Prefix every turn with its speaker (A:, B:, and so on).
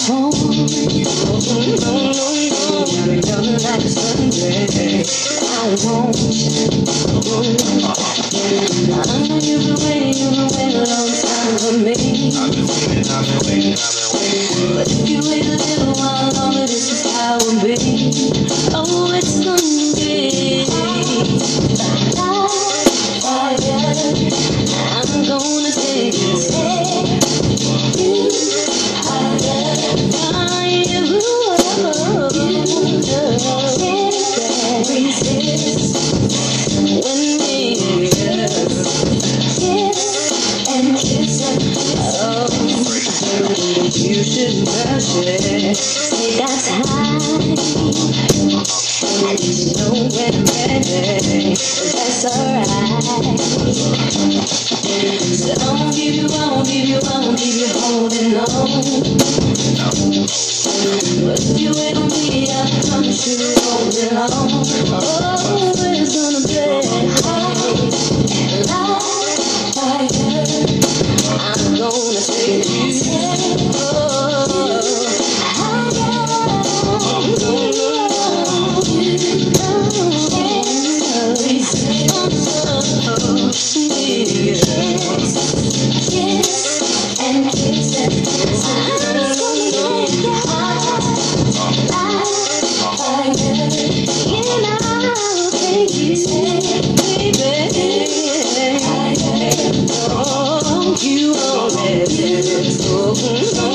A: home. You're young like a Sunday. I won't. I know you've been waiting a long time for me. I've been waiting. But if you wait a little while longer, this is how it will be. Oh, it's gonna be I'm gonna take it. You should brush it. Say that's high. And you know when I'm ready. That's alright. So I won't give you holding on. But if you wait on me, I promise you holding on. Oh, it's gonna be I'm gonna stay with you. You already